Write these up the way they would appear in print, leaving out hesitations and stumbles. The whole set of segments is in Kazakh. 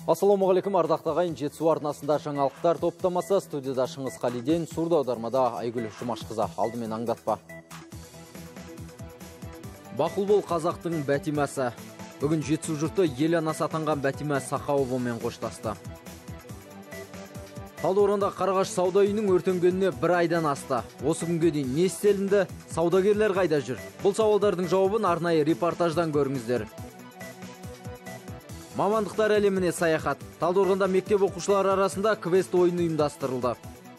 Ассалаумағалейкум, ардақты ағайын. Жетісу арнасында жаңалықтар топтамасы. Студияда Шыңғыс Қалиден, сурда аудармада Айгүл Жұмашқызы. Алдымен аңдатпа. Бақұлбол қазақтың бәтимасы. Бүгін Жетісу жұрты ел анасы атанған Бәтима Сақауовамен қоштасты. Талдықорғанда Қарағаш сауда үйінің өртенгеніне бір айдан асты. Осы күнге дейін не істелінді, саудагерлер қайда жүр? Бұл сауалдардың жауабын арнайы репортаждан көріңіздер. Мамандықтар әлеміне саяхат. Талдықорғанда мектеп оқушылары арасында квест ойыны ұйымдастырылды.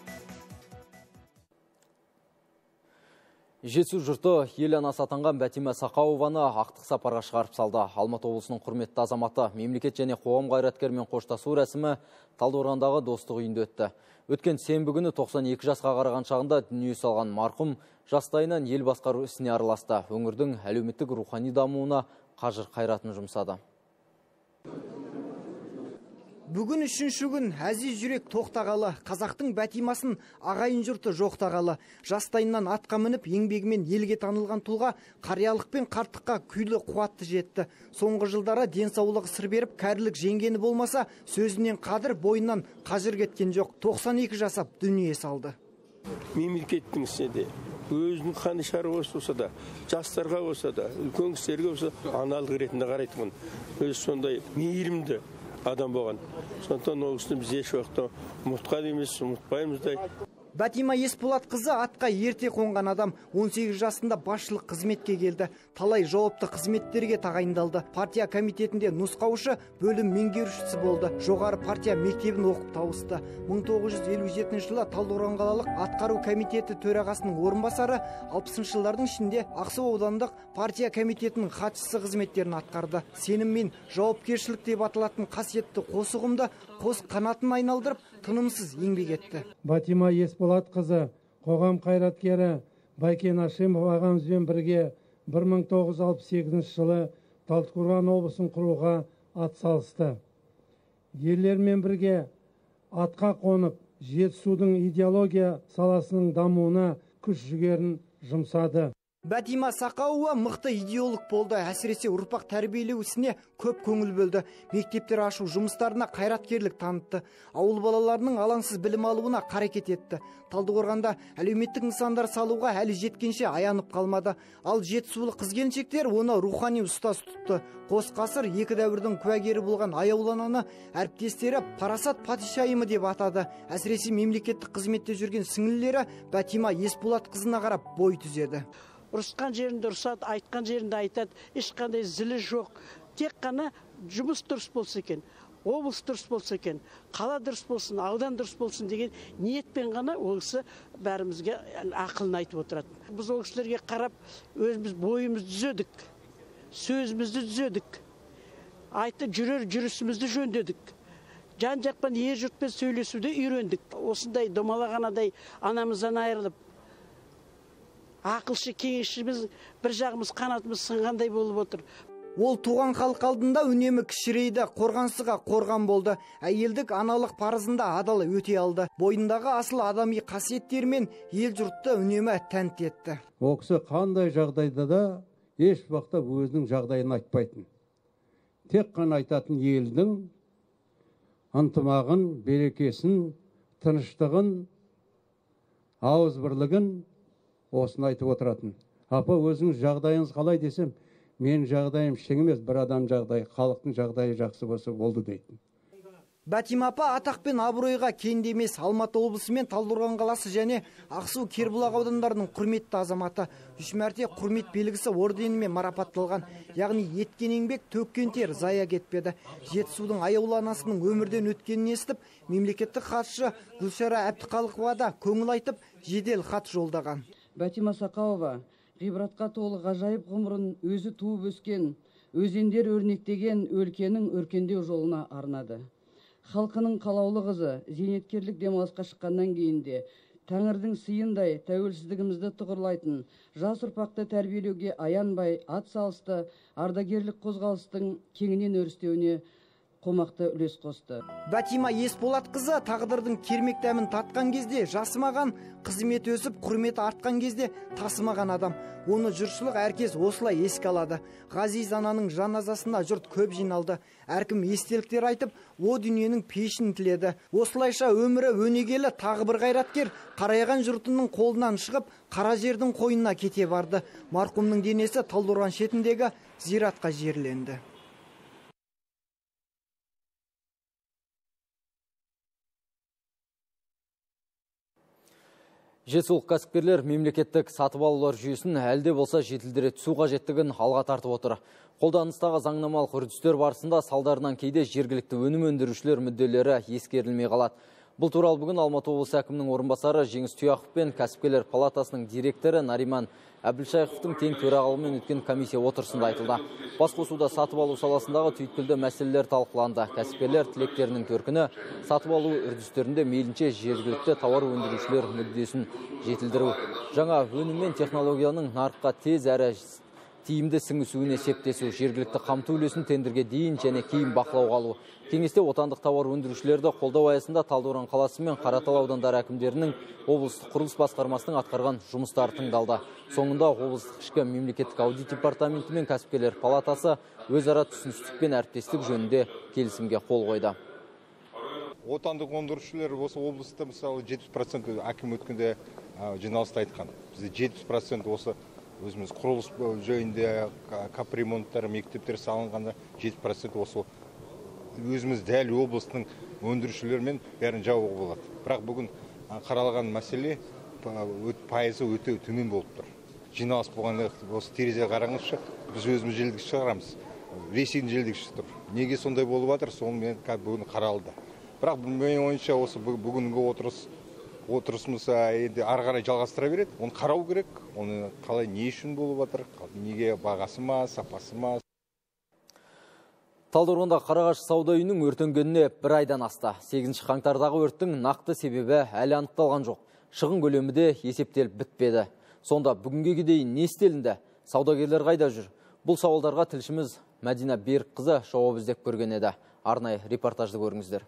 Жетісу жұрты ел анасы атанған Бәтима Сақауованы ақтық сапарға шығарып салды. Алматы облысының құрметті азаматы, мемлекет және қоғам қайраткерімен қоштасу рәсімі Талдықорғандағы достық үйінде өтті. Өткен сенбі күні 92 жасқа қараған шағында дүние салған марқұм жастайынан ел басқару ісіне араласты. Өңірдің әлеуметтік рухани дамуына қажыр қайратын жұмсады. Бүгін үшінші күн әзиз жүрек тоқтағалы, қазақтың Бәтимасын ағайын жұрты жоқтағалы. Жастайынан атқа мініп, еңбегімен елге танылған тұлға қариялық пен қарттыққа күйлі қуатты жетті. Соңғы жылдары денсаулығы сыр беріп, кәрілік жеңгені болмаса, сөзінен қадір, бойынан қажыр кеткен жоқ. 92 жасап дүние салды. Мемлекеттің ісінде өзінің қаны шаруасы болса да, жастарға болса да, үлкен кісілерге болса, аналық ретінде қарайтын. Өзі сондай мейірімді адам болған. Сондықтан ол кісіні біз еш уақытта ұмытқан емес, ұмытпаймыз да. Бәтима Есболат қызы атқа ерте қонған адам. 18 жасында басшылық қызметке келді. Талай жауапты қызметтерге тағайындалды. Партия комитетінде нұсқаушы, бөлім меңгерушісі болды. Жоғары партия мектебін оқып тауысты. 1957 жылы Талдықорған қалалық атқару комитеті төрағасының орынбасары, 60 жылдардың ішінде Ақсу аудандық партия комитетінің хатшысы қызметтерін атқарды. Сенім мен жауапкершілік деп аталатын қасиетті қос ұғымды қос қанатын айналдырып, тынымсыз еңбек етті. Бәтима Есболат қызы, қоғам қайраткері Байкен Ашимов ағамызбен бірге 1968 жылы Талдықорған облысын құруға атсалысты. Ерлермен бірге атқа қонып, Жетісудың идеология саласының дамуына күш жігерін жұмсады. Бәтима Сақауова мықты идеолог болды. Әсіресе ұрпақ тәрбиелеу ісіне көп көңіл бөлді. Мектептер ашу жұмыстарына қайраткерлік танытты. Ауыл балаларының алаңсыз білім алуына қарекет етті. Талдықорғанда әлеуметтік нысандар салуға әлі жеткенше аянып қалмады. Ал жетісулық қыз-келіншектер оны рухани ұстаз тұтты. Қос ғасыр екі дәуірдің куәгері болған аяулы ананы әріптестері парасат патшайымы деп атады. Әсіресе мемлекеттік қызметте жүрген сіңлілері Бәтима Есболат қызына қарап бой түзеді. Ұрысқан жерінде ұрсады, айтқан жерінде айтады, ешқандай зілі жоқ. Тек қана жұмыс дұрыс болса екен, облыс дұрыс болса екен, қала дұрыс болсын, аудан дұрыс болсын деген ниетпен ғана ол кісі бәрімізге ақылын айтып отырады. Біз ол кісілерге қарап, өзіміз бойымызды түзедік, сөзімізді түзедік, жүрісімізді жөндедік. Жан-жақпен жұртпен сөйлесуді үйрендік. Осындай домалағанадай анамыздан айырылып, ақылшы кеңесшіміз бір жағымыз қанатымыз сынғандай болып отыр. Ол туған халық алдында үнемі кішірейді, қорғансызға қорған болды. Әйелдік аналық парызында адал өте алды. Бойындағы асыл адами қасиеттермен ел жұртты үнемі тәнті етті. Ол кісі қандай жағдайда да еш уақытта өзінің жағдайын айтпайтын. Тек қана айтатын елдің ынтымағын, берекесін, тыныштығын, ауызбірлігін осыны айтып отыратын. Апа, өзіңіз жағдайыңыз қалай десем, мен жағдайым ештеңе емес, бір адам жағдайы, халықтың жағдайы жақсы болса болды дейтін. Бәтима апа атақ пен абыройға кенде емес. Алматы облысы мен Талдықорған қаласы және Ақсу Кербұлақ аудандарының құрметті азаматы. 3 мәрте құрмет белгісі орденімен марапатталған. Яғни еткен еңбек, төккен тер зая кетпеді. Жетісудың аяулы анасының өмірден өткенін естіп, мемлекеттік хатшы Гүлшара Әбдіқалықова да көңіл айтып, жедел хат жолдаған. Бәтима Сақауова ғибратқа толы ғажайып ғұмырын өзі туып өскен, өзендер өрнектеген өлкенің өркендеу жолына арнады. Халқының қалаулы қызы зейнеткерлік демалысқа шыққаннан кейінде Тәңірдің сыйындай тәуелсіздігімізді тұғырлайтын жас ұрпақты тәрбиелеуге аянбай ат салысты, ардагерлік қозғалыстың кеңінен өрістеуіне қомақты үлес қосты. Батима Есболатқызы тағдырдың кермек дәмін татқан кезде жасымаған, қызмет өсіп, құрметі артқан кезде тасымаған адам. Оны жұртшылық әркез осылай еске алады. Ғазиз ананың жаназасына жұрт көп жиналды. Әркім естеліктер айтып, о дүниенің пешін тіледі. Осылайша өмірі өнегелі тағы бір қайраткер қарайған жұртының қолынан шығып, қара жердің қойнына кете барды. Марқұмның денесі Талдықорған шетіндегі зиратқа жерленді. Жетісулық кәсіпкерлер мемлекеттік сатып алулар жүйесін әлде болса жетілдіре түсу қажеттігін алға тартып отыр. Қолданыстағы заңнамалық үрдістер барысында салдарынан кейде жергілікті өнім өндірушілер мүдделері ескерілмей қалады. Бұл туралы бүгін Алматы облысы әкімінің орынбасары Жеңіс Тұяқов пен кәсіпкерлер палатасының директоры Нариман Әбілшайықовтың тең төрағалығымен өткен комиссия отырысында айтылды. Басқосуда сатып алу саласындағы түйткілді мәселелер талқыланды. Кәсіпкерлер тілектерінің төркіні сатып алу үрдістерінде мейлінше жергілікті тауар өндірушілер мүддесін жетілдіру. Жаңа өнім мен технологияның нарыққа тез әрі тиімді сіңісуіне септесу, жергілікті қамту үлесін тендерге дейін және кейін бақылауға алу. Кеңесте отандық тауар өндірушілерді қолдау аясында Талдықорған қаласы мен Қаратал аудандары әкімдерінің облыстық құрылыс басқармасының атқарған жұмыстары тыңдалды. Соңында облыстық ішкі мемлекеттік аудит департаменті мен кәсіпкерлер палатасы өзара түсіністік пен әріптестік жөнінде келісімге қол қойды. Отандық өндірушілер осы облыста мысалы 70% әкім өткенде жиналыста айтқан. Бізде 70% осы өзіміз құрылыс жөнінде капремонттар, мектептер салынғанда 70% осы өзіміз дәл облыстың өндірушілермен бәрін жауға болады. Бірақ бүгін қаралған мәселе пайызы өте төмен болып тұр. Жиналыс болғанда осы терезе қараңызшы, біз өзіміз желдік шығарамыз. Ресейдің желдік тұр. Неге сондай болып жатыр, сонымен бүгін қаралды. Бірақ менің ойымша осы бүгінгі отырысымыз енді ары қарай жалғастыра береді. Оны қарау керек. Оны қалай не үшін болып жатыр? Неге бағасы ма, сапасы ма? Талдықорғанда Қарағаш сауда үйінің өртенгеніне бір айдан асты. 8 қаңтардағы өрттің нақты себебі әлі анықталған жоқ. Шығын көлемі де есептеліп бітпеді. Сонда бүгінге дейін не істелінді? Саудагерлер қайда жүр? Бұл сауалдарға тілшіміз Мәдина Берікқызы жауап іздеп көрген еді. Арнайы репортажды көріңіздер.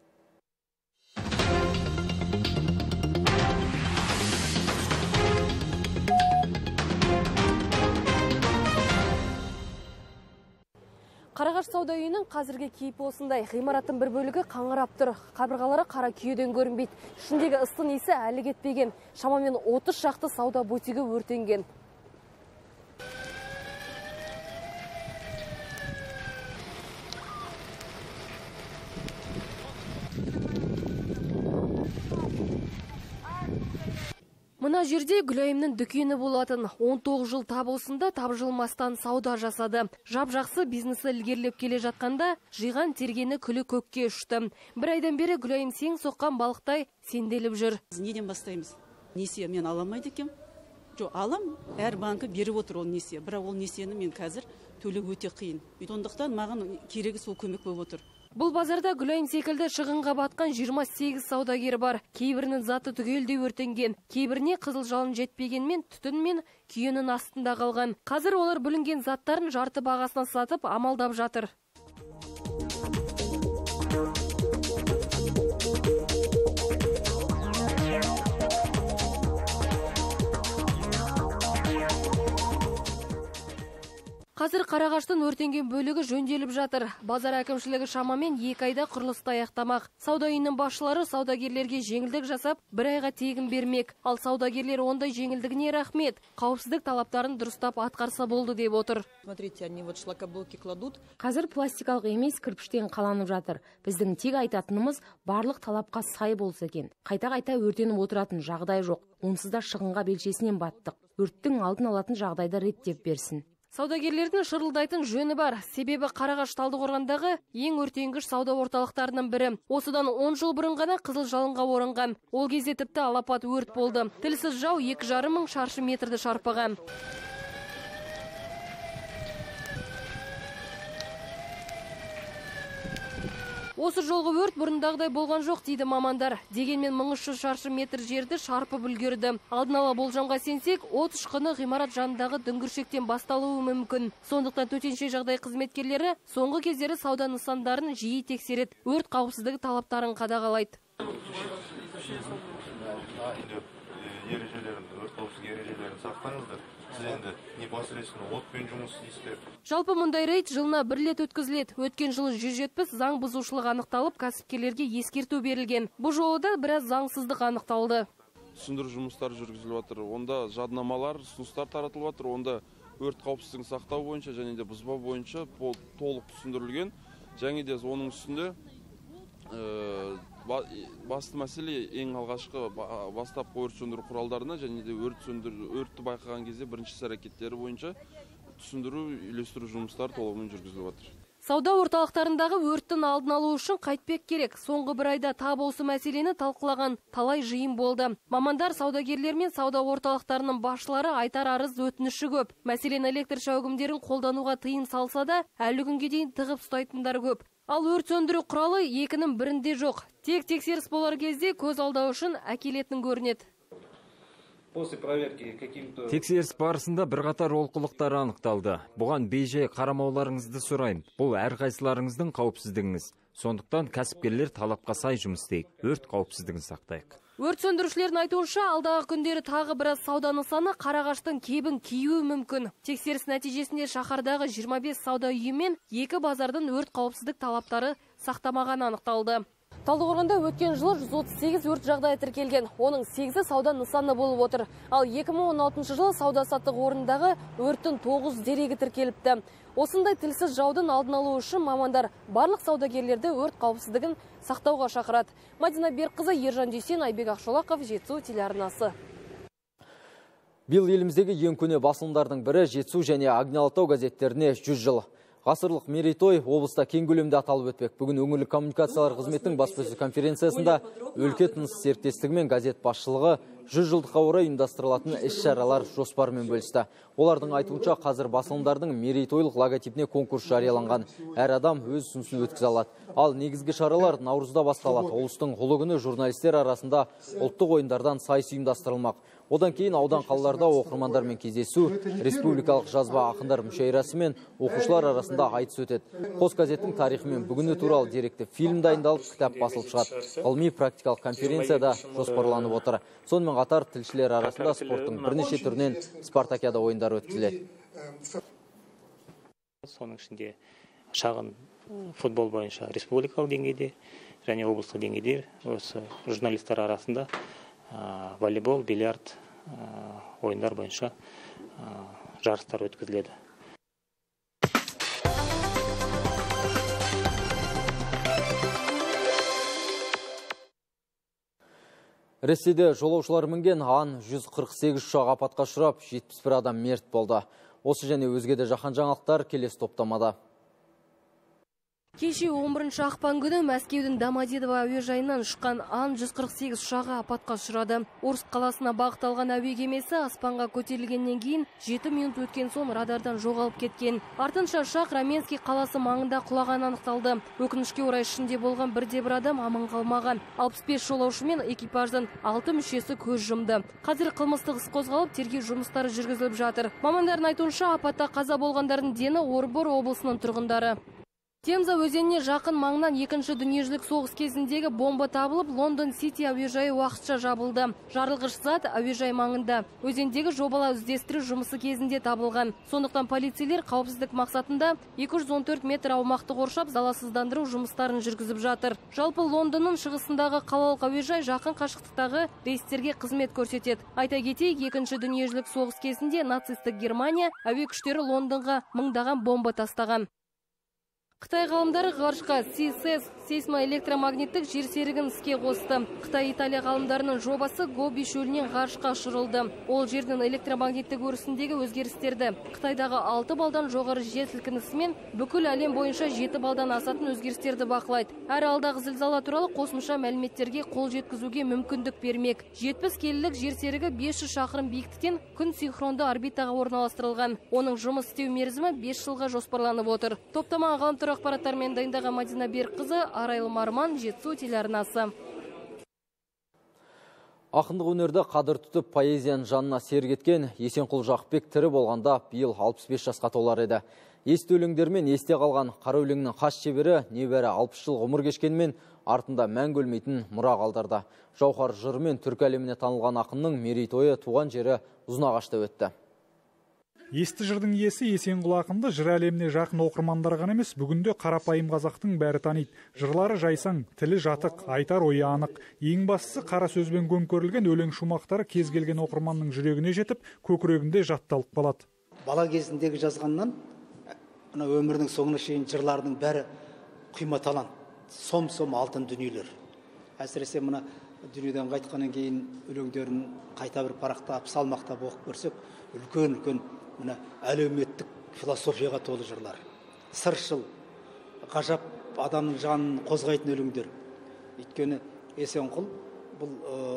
Қарағаш сауда үйінің қазіргі кейпі осындай. Ғимараттың бір бөлігі қаңырап тұр. Қабырғалары қара күйеден көрінбейді. Ішіндегі ыстың иісі әлі кетпеген. Шамамен 30 шақты сауда бутигі өртенген. Мына жерде Гүлайымның дүкені болатын. 19 жыл табылсында табжылмастан сауда жасады. Жап-жақсы бизнесі ілгерлеп келе жатқанда жиған тергені күлі көкке ұшты. Бір айдан бері Гүлайым сең соққан балықтай сенделіп жүр. Неден бастаймыз? Несие мен аламайды екем. Жоқ, алам, әр банкі беріп отыр ол несие. Бірақ ол несиені мен қазір төлеу өте қиын. Сондықтан маған керегі сол көмек болып отыр. Бұл базарда Гүлайым секілді шығынға батқан 28 саудагер бар. Кейбірінің заты түгелдей өртенген. Кейбіріне қызыл жалын жетпегенмен түтін мен күйенің астында қалған. Қазір олар бүлінген заттарын жарты бағасына сатып амалдап жатыр. Қазір Қарағаштың өртенген бөлігі жөнделіп жатыр. Базар әкімшілігі шамамен 2 айда құрылысты аяқтамақ. Сауда үйінің басшылары саудагерлерге жеңілдік жасап, 1 айға тегін бермек. Ал саудагерлер ондай жеңілдігіне рахмет. Қауіпсіздік талаптарын дұрыстап атқарса болды деп отыр. Смотрите, они вот шлакоблоки кладут. Қазір пластикалық емес кірпіштен қаланып жатыр. Біздің тек айтатынымыз барлық талапқа сай болса екен. Қайта-қайта өртеніп отыратын жағдай жоқ. Онсыз да шығынға белшесінен баттық. Өрттің алдын алатын жағдайда реттеп берсін. Саудагерлердің шырылдайтын жөні бар. Себебі Қарағаш Талдықорғандағы ең өртенгіш сауда орталықтарының бірі. Осыдан 10 жыл бұрын ғана қызыл жалынға орынған. Ол кезде тіпті алапат өрт болды. Тілсіз жау 2,5 мың шаршы метрді шарпыған. Осы жолғы өрт бұрындағыдай болған жоқ дейді мамандар. Дегенмен 1300 шаршы метр жерді шарпып үлгерді. Алдын ала болжамға сенсек, от ұшқыны ғимарат жанындағы дүңгіршектен басталуы мүмкін. Сондықтан төтенше жағдай қызметкерлері соңғы кездері сауда нысандарын жиі тексереді, өрт қауіпсіздігі талаптарын қадағалайды. Жалпы мұндай рейд жылына бір рет өткізіледі. Өткен жылы 170 заң бұзушылық анықталып, кәсіпкерлерге ескерту берілген. Бұл жолы да біраз заңсыздық анықталды. Түсіндіру жұмыстары жүргізіліп жатыр. Онда жаднамалар, ұсыныстар таратылып жатыр. Онда өрт қауіпсіздігін сақтау бойынша және де бұзбау бойынша толық түсіндірілген. Және де оның үстінде басты мәселе ең алғашқы бастапқы өрт сөндіру құралдарына және де өртті байқаған кезде бірінші әрекеттері бойынша түсіндіру, үйлестіру жұмыстары толығымен жүргізіліп жатыр. Сауда орталықтарындағы өрттің алдын алу үшін қайтпек керек. Соңғы бір айда тап осы мәселені талқылаған талай жиын болды. Мамандар саудагерлер мен сауда орталықтарының басшылары айтар арыз өтініші көп. Мәселен, электр шәугімдерін қолдануға тыйым салса да, әлі күнге дейін тығып ұстайтындар көп. Ал өрт сөндіру құралы екінің бірінде жоқ. Тек тексеріс болар кезде көз алдау үшін әкелетін көрінеді. Тексеріс барысында бірқатар олқылықтар анықталды. Бұған бей-жай қарамауларыңызды сұрайым. Бұл әрқайсыларыңыздың қауіпсіздігіңіз. Сондықтан кәсіпкерлер талапқа сай жұмыс істейік. Өрт қауіпсіздігін сақтайық. Өрт сөндірушілердің айтуынша, алдағы күндері тағы біраз сауда нысаны қарағаштың кебін киюі мүмкін. Тексеріс нәтижесінде шаһардағы 25 сауда үйі мен 2 базардың өрт қауіпсіздік талаптары сақтамаған анықталды. Талдықорғанда өткен жылы 138 өрт жағдайы тіркелген. Оның 8-і сауда нысаны болып отыр. Ал 2016 жылы сауда-саттық орындағы өрттің 9 дерегі тіркеліпті. Осындай тілсіз жаудың алдын алу үшін мамандар барлық саудагерлерді өрт қауіпсіздігін сақтауға шақырады. Мадина Берқызы, Ержан Дүйсен, Айбек Ақшолақов, Жетісу телеарнасы. Биыл еліміздегі ең көне басылымдардың бірі Жетісу және Агналы-Тау газеттеріне 100 жыл. Ғасырлық мерейтой облыста кең көлемде аталып өтпек. Бүгін өңірлік коммуникациялар қызметінің баспасөз конференциясында өлке тыныс серіктестігі мен газет басшылығы 100 жылдыққа орай ұйымдастырылатын іс-шаралар жоспарымен бөлісті. Олардың айтуынша қазір басылымдардың мерейтойлық логотипіне конкурс жарияланған. Әр адам өз ұсынысын өткізе алады. Ал негізгі шаралар наурызда басталады. Ұлыстың ұлы күні журналистер арасында ұлттық ойындардан сайыс ұйымдастырылмақ. Одан кейін аудан қалаларда оқырмандармен кездесу, республикалық жазба ақындар мүшәйрасы мен оқушылар арасында айтыс өтеді. Қос газеттің тарихы мен бүгіні туралы деректі фильм дайындалып, кітап басылып шығады. Ғылыми практикалық конференцияда жоспарланып отыр. Сонымен қатар тілшілер арасында спорттың бірнеше түрінен спартакиада ойындары өткізіледі. Соның ішінде шағын футбол бойынша республикалық деңгейде және облыстық деңгейде осы журналистер арасында волейбол, бильярд ойындар бойынша жарыстар өткізіледі. Ресейде жолаушылар мінген Ан-148 ұшағы апатқа ұшырап, 71 адам мерт болды. Осы және өзге де жаһан жаңалықтар келесі топтамада. Кеше 11 ақпан күні Мәскеудің Домодедово әуежайынан ұшқан Ан-148 ұшағы апатқа ұшырады. Орск қаласына бағыт алған әуе кемесі аспанға көтерілгеннен кейін 7 минут өткен соң радардан жоғалып кеткен. Артынша ұшақ Раменский қаласы маңында құлаған анықталды. Өкінішке орай ішінде болған бірде-бір адам аман қалмаған. 65 жолаушы мен экипаждың 6 мүшесі көз жұмды. Қазір қылмыстық іс қозғалып, тергеу жұмыстары жүргізіліп жатыр. Мамандардың айтуынша, апатта қаза болғандардың дені Орынбор облысының тұрғындары. Темза өзеніне жақын маңнан екінші дүниежүзілік соғыс кезіндегі бомба табылып, Лондон Сити әуежайы уақытша жабылды. Жарылғыш зат әуежай маңында. Өзендегі жобалау іздестіру жұмысы кезінде табылған. Сондықтан полицейлер қауіпсіздік мақсатында 214 метр аумақты қоршап, заласыздандыру жұмыстарын жүргізіп жатыр. Жалпы Лондонның шығысындағы қалалық әуежай жақын қашықтықтағы рейстерге қызмет көрсетеді. Айта кетейік, екінші дүниежүзілік соғыс кезінде нацистік Германия әуе күштері Лондонға мыңдаған бомба тастаған. Қытай ғалымдары ғарышқа CSS сейсмоэлектромагниттік жер серігін іске қосты. Қытай-Италия ғалымдарының жобасы Гоби шөлінен ғарышқа ұшырылды. Ол жердің электромагниттік өрісіндегі өзгерістерді Қытайдағы 6 балдан жоғары жер сілкінісімен бүкіл әлем бойынша 7 балдан асатын өзгерістерді бақылайды. Әрі алдағы зілзала туралы қосымша мәліметтерге қол жеткізуге мүмкіндік бермек. 70 келілік жер серігі 500 шақырым биіктіктен күн синхронды орбитаға орналастырылған. Оның жұмыс істеу мерзімі 5 жылға жоспарланып отыр. Топтама ғаламтор ақпараттармен дайындаған Мадина Беркқызы, Арайлы Марман, Жетісу телеарнасы. Ақындық өнерді қадір тұтып поэзияның жанына серік еткен Есенқұл Жақыпбек тірі болғанда биыл 65 жасқа толар еді. Есті өлеңдермен есте қалған қара өлеңнің қас шебері небәрі 60 жыл ғұмыр кешкенмен артында мәңгі өлмейтін мұра қалдырды. Жауһар жырымен түркі әлеміне танылған ақынның мерейтойы туған жері Ұзынағашта өтті. Есті жырдың иесі Есенқұл ақынды жыр әлеміне жақын оқырмандар ғана емес, бүгінде қарапайым қазақтың бәрі таниды. Жырлары жайсаң, тілі жатық, айтар ойы анық. Ең бастысы қара сөзбен көмкерілген өлең шумақтары кез келген оқырманның жүрегіне жетіп, көкірегінде жатталып қалады. Бала кезіндегі жазғаннан өмірдің соңына шейін жырлардың бәрі құйма талант, сом-сом алтын дүниелер. Әсіресе мына дүниеден қайтқаннан кейін өлеңдерін қайта бір парақтап, салмақтап оқып көрсек, үлкен мына әлеуметтік философияға толы жырлар. Сыршыл, ғажап адамның жанын қозғайтын өлеңдер. Өйткені Есенқұл бұл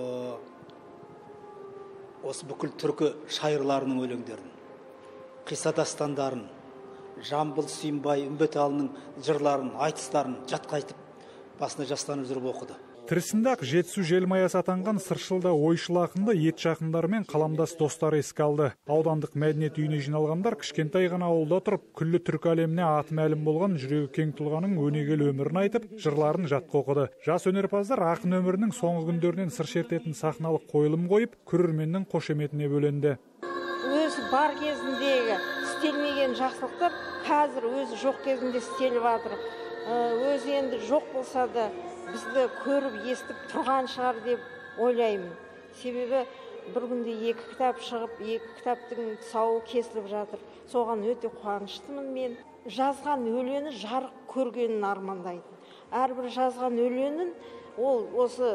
осы бүкіл түркі шайырларының өлеңдерін, қисса дастандарын, Жамбыл Сүйінбай, Үмбеталының жырларын, айтыстарын жатқа айтып, басына жастанып жүріп оқыды. Тірісінде-ақ Жетісу желмаясы атанған сыршылда ойшыл ақынды ет жақындарымен қаламдас достары еске алды. Аудандық мәдениет үйіне жиналғандар кішкентай ғана ауылда тұрып, күллі түркі әлеміне аты мәлім болған жүрегі кең тұлғаның өнегелі өмірін айтып, жырларын жатқа оқыды. Жас өнерпаздар ақын өмірінің соңғы күндерінен сыр шертетін сахналық қойылым қойып, көрерменнің қошеметіне бөленді. Өзі бар кезіндегі істелмеген жақсылықтар қазір өзі жоқ кезінде істеліп жатыр. Өзі енді жоқ болса да бізді көріп, естіп тұрған шығар деп ойлаймын. Себебі бір күнде 2 кітап шығып, 2 кітаптың тұсауы кесіліп жатыр. Соған өте қуаныштымын мен. Жазған өлеңі жарық көргенін армандайтын. Әрбір жазған өлеңін ол осы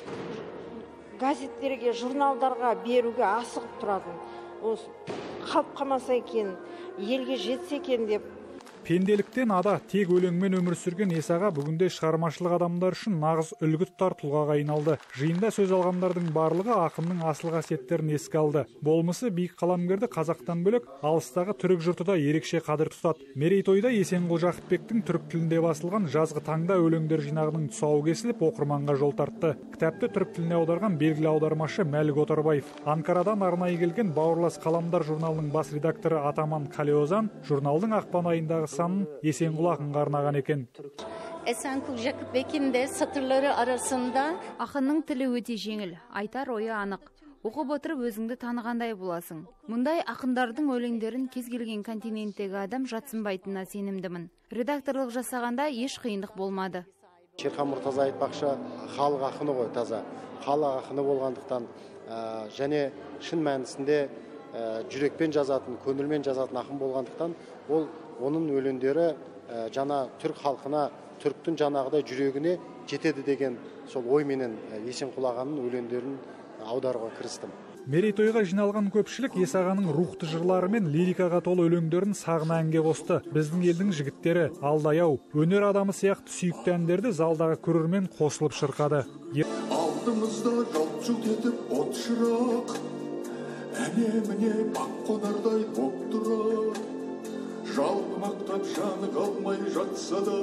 газеттерге, журналдарға беруге асығып тұратын. Осы қалып қалмаса екен, елге жетсе екен деп. Пенделіктен ада тек өлеңмен өмір сүрген Есаға бүгінде шығармашылық адамдар үшін нағыз үлгі тұтар тұлғаға айналды. Жиында сөз алғандардың барлығы ақынның асыл қасиеттерін еске алды. Болмысы биік қаламгерді қазақтан бөлек алыстағы түрік жұрты да ерекше қадір тұтады. Мерейтойда Есенқұл Жақыпбектің түрік тілінде басылған жазғы таңда өлеңдер жинағының тұсауы кесіліп, оқырманға жол тартты. Кітапты түрік тіліне аударған белгілі аудармашы Мәлік Отарбаев. Анкарадан арнайы келген Бауырлас қаламдар журналының бас редакторы Атаман Қалеозан журналдың ақпан айындағы санын Есенқұл ақынға арнаған екен. Есенқұл Жақыпбектің де сатырлары арасында ақынның тілі өте жеңіл, айтар ойы анық. Оқып отырып өзіңді танығандай боласың. Мұндай ақындардың өлеңдерін кез келген континенттегі адам жатсынбайтынына сенімдімін. Редакторлық жасағанда еш қиындық болмады. Шерхан Мұртаза айтпақшы, халық ақыны ғой, таза. Халық ақыны болғандықтан және шын мәнісінде жүрекпен жазатын, көңілмен жазатын ақын болғандықтан, ол оның өлеңдері жана түрк халқына, түрктің жанағыдай жүрегіне жетеді деген сол ойменен Есенқұл ағаның өлеңдерін аударуға кірістім. Мерейтойға жиналған көпшілік Есағаның рухты жырлары мен лирикаға толы өлеңдерін сағына әнге қосты. Біздің елдің жігіттері Алдай-ау, өнер адамы сияқты сүйікті әндерді залдағы көрермен қосылып шырқады. Алдымызда жалт-жұлт етіп от шырақ, әне-міне бақ қонардай боп тұрар. Жалын мақтап жаны қалмай жатса да,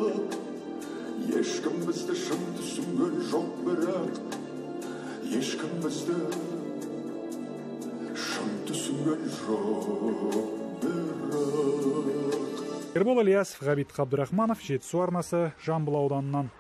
ешкім бізді шын түсінген жоқ бірақ, ешкім бізді шын түсінген жоқ бірақ. Ербол Ильясов, Ғабит Қабдырахманов, Жетісу арнасы, Жамбыл ауданынан.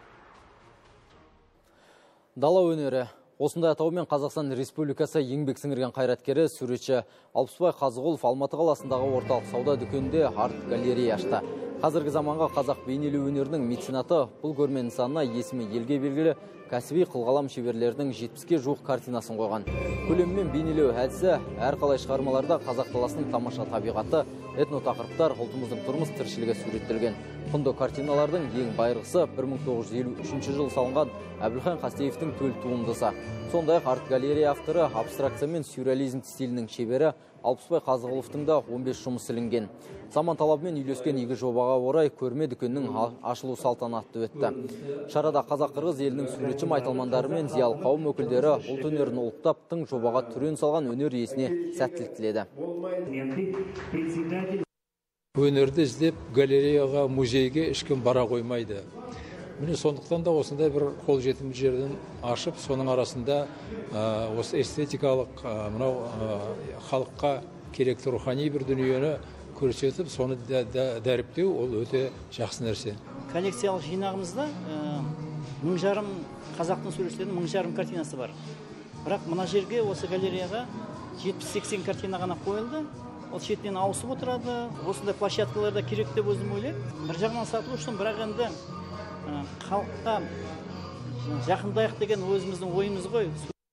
Дала өнері. Осындай атаумен Қазақстан Республикасы еңбек сіңірген қайраткері суретші Алпысбай Қазығұлов Алматы қаласындағы орталық сауда дүкенінде арт-галерея ашты. Қазіргі заманға қазақ бейнелеу өнерінің меценаты бұл көрме нысанына есімі елге белгілі кәсіби қылғалам шеберлердің 70-ке жуық картинасын қойған. Көлеммен бейнелеу әдісі әрқалай шығармаларда қазақ даласының тамаша табиғаты, этнотақырыптар, ұлтымыздың тұрмыс тіршілігі суреттелген. Құнды картиналардың ең байырғысы 1953 жылы салынған Әбілхан Қастеевтің төл туындысы. Сондай-ақ арт-галерея авторы абстракция мен сюрреализм стилінің шебері Алпысбай Қазығұловтың да 15 жұмыс ілінген. Заман талабымен үйлескен игі жобаға орай көрме дүкеннің ашылу салтанаты өтті. Шарада қазақ-қырғыз елінің суретші майталмандары мен зиялы қауым өкілдері ұлт өнерін ұлықтап, тың жобаға түрен салған өнер иесіне сәттілік тіледі. өнерді іздеп галереяға, музейге ешкім бара қоймайды. Міне сондықтан да осындай бір қолжетімді жерден ашып, соның арасында осы эстетикалық мынау халыққа керекті рухани бір дүниені көрсетіп, соны дәріптеу ол өте жақсы нәрсе. Коллекциялық жинағымызда 1000 қазақтың суретшілерінің 1000 картинасы бар. Бірақ мына жерге осы галереяға 70-80 картина ғана қойылды. Ол шетінен ауысып отырады. Осындай площадкаларда керек деп өзім ойлаймын. Бір жағынан сатылу үшін, бірақ енді халыққа жақындайық деген өзіміздің ойымыз ғой.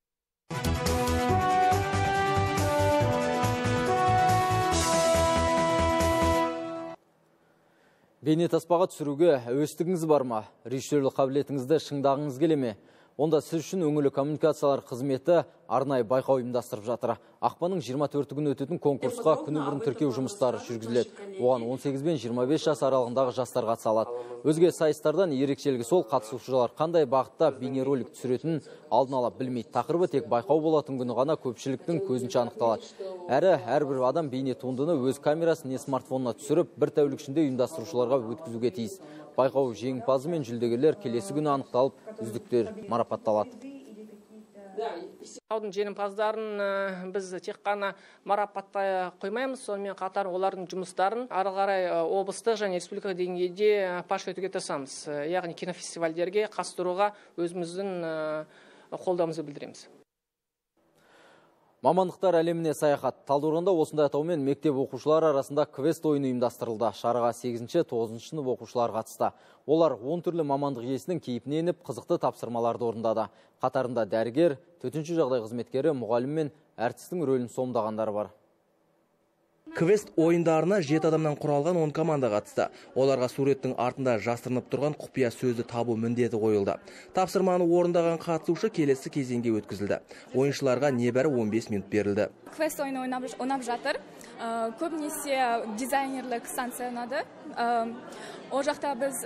Бейнетаспаға түсіруге әуестігіңіз бар ма? Режиссерлік қабілетіңізді шыңдағыңыз келе ме? Онда сіз үшін өңірлік коммуникациялар қызметі арнайы байқау ұйымдастырып жатыр. Ақпанның 24 күні өтетін конкурсқа күні бұрын тіркеу жұмыстары жүргізіледі. Оған 18 бен 25 жас аралығындағы жастар қатыса алады. Өзге сайыстардан ерекшелігі сол, қатысушылар қандай бағытта бейнеролик түсіретінін алдын ала білмейді. Тақырыбы тек байқау болатын күні ғана көпшіліктің көзінше анықталады. Әрбір адам бейне туындыны өз камерасын не смартфонына түсіріп, бір тәулік ішінде ұйымдастырушыларға өткізуге тиіс. Байқау жеңімпазы мен жүлдегерлер келесі күні анықталып, үздіктер марапатталады. Байқаудың жеңімпаздарын біз тек қана марапаттай қоймаймыз, сонымен қатар олардың жұмыстарын ары қарай облыстық және республика деңгейде паш етуге тырысамыз. Яғни кинофестивальдерге қатыстыруға өзіміздің қолдауымызды білдіреміз. Мамандықтар әлеміне саяхат. Талдықорғанда осындай атаумен мектеп оқушылары арасында квест ойыны ұйымдастырылды. Шараға 8-9 сынып оқушылар қатысты. Олар 10 түрлі мамандық иесінің кейпіне еніп, қызықты тапсырмаларды орындады. Қатарында дәрігер, төтенше жағдай қызметкері, мұғалім мен әртістің рөлін сомдағандар бар. Квест ойындарына 7 адамнан құралған 10 команда қатысты. Оларға суреттің артында жасырынып тұрған құпия сөзді табу міндеті қойылды. Тапсырманы орындаған қатысушы келесі кезеңге өткізілді. Ойыншыларға небәрі 15 минут берілді. Квест ойыны ойнап жатыр. Көбінесе дизайнерлік станция ұнады. Ол жақта біз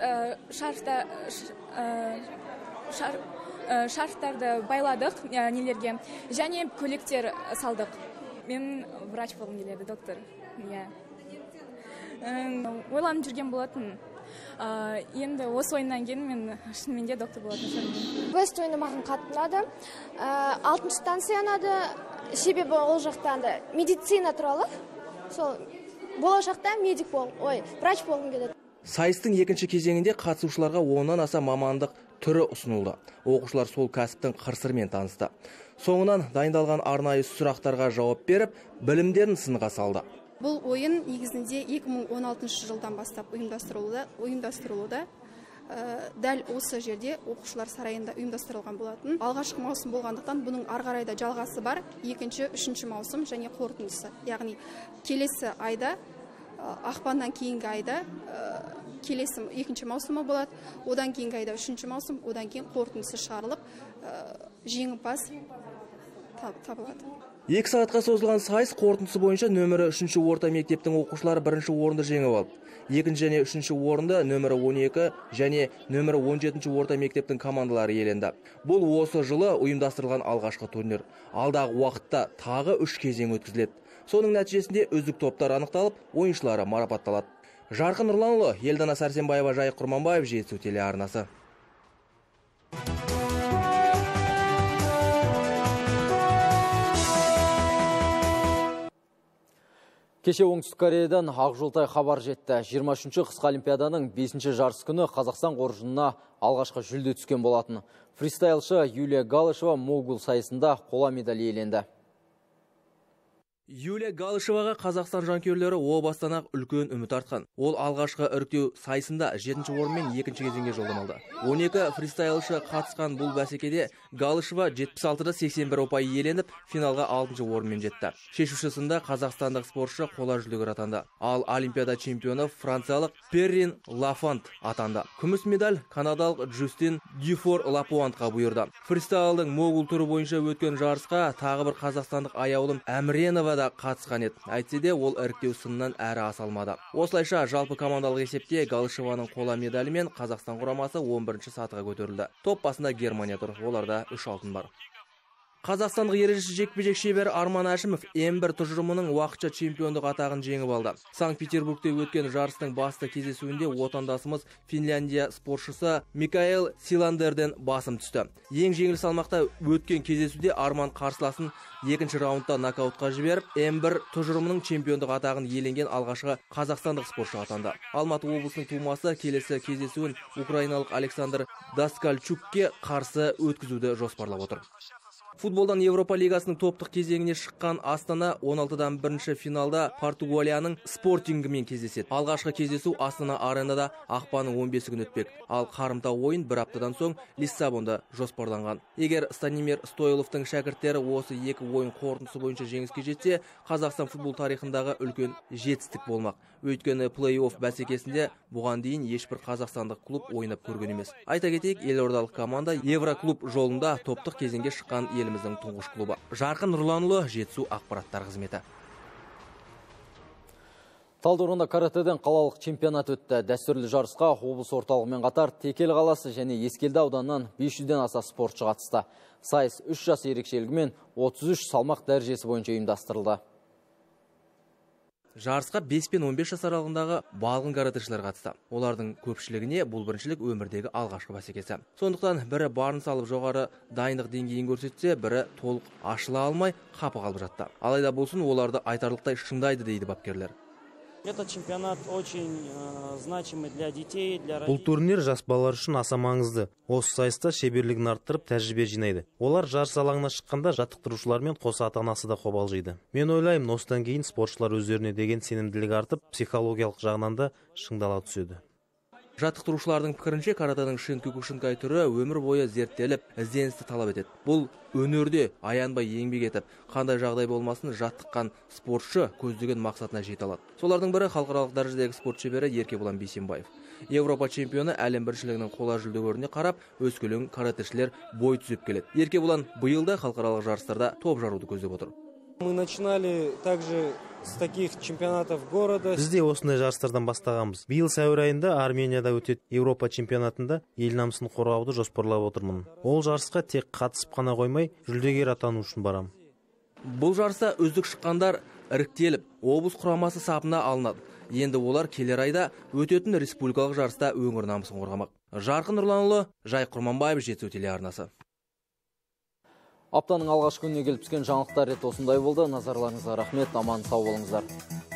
шарфтарды байладық нелерге, және көйлектер салдық. Мен врач болғым келеді, доктор. Ойланып жүрген болатын. Енді осы ойыннан кейін мен шынымен де доктор болатын шығармын. Квест ойыны маған қатты ұнады. 6-шы станция ұнады. Себебі ол жақтан да медицина туралы. Сол болашақта врач болғым келеді. Сайыстың екінші кезеңінде қатысушыларға 10-нан аса мамандық түрі ұсынылды. Оқушылар сол кәсіптің қыр-сырымен танысты. Соңынан дайындалған арнайы сұрақтарға жауап беріп, білімдерін сынға салды. Бұл ойын негізінде 2016 жылдан бастап ұйымдастырылуда. Дәл осы жерде оқушылар сарайында ұйымдастырылған болатын. Алғашқы маусым болғандықтан бұның арғарайда жалғасы бар. 2-3 маусым және қорытындысы. Яғни келесі айда, ақпаннан кейінгі айда келесі 2-ші маусымы болады. Одан кейінгі айда 3-ші маусым, одан кейін қорытындысы шығарылып, жеңімпаз табылады. 2 сағатқа созылған сайыс қорытындысы бойынша нөмірі 3-ші орта мектептің оқушылары 1-ші орынды жеңіп алды. 2 және 3-ші орынды нөмірі 12 және нөмірі 17-ші орта мектептің командалары иеленді. Бұл осы жылы ұйымдастырылған алғашқы турнир. Алдағы уақытта тағы 3 кезең өткізіледі. Соның нәтижесінде үздік топтар анықталып, ойыншылары марапатталады. Жарқын Нұрланұлы, Елдана Сәрсенбаева, Жайық Құрманбаев, Жетісу телеарнасы. Кеше Оңтүстік Кореядан Ақжолтай хабар жетті. 23-ші қысқы олимпиаданың 5-ші жарыс күні Қазақстан қоржынына алғашқы жүлде түскен болатын. Фристайлшы Юлия Галышева могул сайысында қола медаль иеленді. Юлия Галышеваға Қазақстан жанкүйерлері о бастан-ақ үлкен үміт артқан. Ол алғашқы іріктеу сайысында 7-ші орынмен 2-ші кезеңге жолдама алды. 12 фристайлшы қатысқан бұл бәсекеде Галышева 76-да 81 ұпай иеленіп, финалға 6-ші орынмен жетті. Шешуші сында қазақстандық спортшы қола жүлдегер атанды. Ал олимпиада чемпионы франциялық Перрин Лафант атанды. Күміс медаль канадалық Джустин Дюфор Лапуантқа бұйырды. Фристайлдың могул түрі бойынша өткен жарысқа тағы бір қазақстандық аяулым Әмренова қатысқан еді. Әйтсе де ол іріктеу сынынан әрі аса алмады. Осылайша жалпы командалық есепте Галышеваның қола медалімен Қазақстан құрамасы 11-ші сатыға көтерілді. Топ басында Германия тұр. Оларда 3 алтын бар. Қазақстандық ережесіз жекпе-жек шебері Арман Әшімов М1 тұжырымының уақытша чемпиондық атағын жеңіп алды. Санкт-Петербургте өткен жарыстың басты кездесуінде отандасымыз Финляндия спортшысы Микаэл Силандерден басым түсті. Ең жеңіл салмақта өткен кездесуде Арман қарсыласын екінші раундта нокаутқа жіберіп, М1 тұжырымының чемпиондық атағын иеленген алғашқы қазақстандық спортшы атанды. Алматы облысының тумасы келесі кездесуін украиналық Александр Даскальчукке қарсы өткізуді жоспарлап отыр. Футболдан Европа лигасының топтық кезеңіне шыққан Астана 16-дан бірінші финалда Португалияның Спортингімен кездеседі. Алғашқы кездесу Астана аренада ақпанның 15 күні өтпек. Ал қарымта ойын бір аптадан соң Лиссабонда жоспарланған. Егер Станимир Стойловтың шәкірттері осы екі ойын қорытындысы бойынша жеңіске жетсе, Қазақстан футбол тарихындағы үлкен жетістік болмақ. Өйткені плей-офф бәсекесінде бұған дейін ешбір қазақстандық клуб ойнап көрген емес. Айта кетейік, елордалық команда Евроклуб жолында топтық кезеңге шыққан еліміздің тұңғыш клубы. Жарқын Нұрланұлы, Жетісу ақпараттар қызметі. Талдықорғанда каратэден қалалық чемпионат өтті. Дәстүрлі жарысқа облыс орталығымен қатар Текел қаласы және Ескелді ауданынан 500-ден аса спортшы қатысты. Сайыс 3 жас ерекшелігімен 33 салмақ дәрежесі бойынша ұйымдастырылды. Жарысқа 5 пен 15 жас аралығындағы балғын каратэшілер қатысты. Олардың көпшілігіне бұл біріншілік өмірдегі алғашқы бәсекесі. Сондықтан бірі барын салып жоғары дайындық деңгейін көрсетсе, бірі толық ашыла алмай қапы қалып жатты. Алайда болсын, оларды айтарлықтай шыңдайды дейді бапкерлер. Этот чемпионат очень значимый для детей, для родителей. Бұл турнир жас балалар үшін аса маңызды. Осы сайыста шеберлігін арттырып, тәжірибе жинайды. Олар жарыс алаңына шыққанда жаттықтырушылармен қоса ата-анасы да қобалжиды. Мен ойлаймын, осыдан кейін спортшылар өздеріне деген сенімділік артып, психологиялық жағынан да шыңдала түседі. Жаттықтырушылардың пікірінше, каратэның шин кюкушинкай түрі өмір бойы зерттеліп, ізденісті талап етеді. Бұл өнерде аянбай еңбек етіп, қандай жағдай болмасын жаттыққан спортшы көздеген мақсатына жете алады. Солардың бірі халықаралық дәрежедегі спорт шебері Еркебұлан Бейсенбаев. Европа чемпионы әлем біріншілігінің қола жүлдегеріне қарап, өскелең каратэшілер бой түзеп келеді. Еркебұлан биыл да халықаралық жарыстарда топ жаруды көздеп отыр. Мы начинали также с таких чемпионатов города. Біз де осындай жарыстардан бастағанбыз. Биыл сәуір айында Арменияда өтеді. Европа чемпионатында ел намысын қорғауды жоспарлап отырмын. Ол жарысқа тек қатысып қана қоймай, жүлдегер атану үшін барам. Бұл жарыста үздік шыққандар іріктеліп, облыс құрамасы сапына алынады. Енді олар келер айда өтетін республикалық жарыста өңір намысын қорғамақ. Жарқын Нұрланұлы, Жай Құрманбаев, Жетісу телеарнасы. Аптаның алғашқы күніне келіп түскен жаңалықтар рет осындай болды. Назарларыңызға рахмет, аман сау болыңыздар.